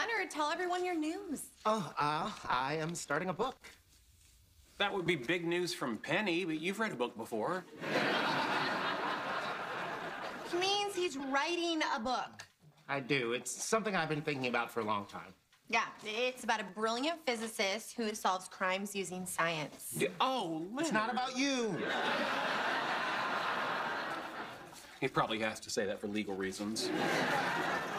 Leonard, tell everyone your news. I am starting a book. That would be big news from Penny, but you've read a book before. He means he's writing a book. I do. It's something I've been thinking about for a long time. Yeah, it's about a brilliant physicist who solves crimes using science. Oh, Leonard. It's not about you. He probably has to say that for legal reasons.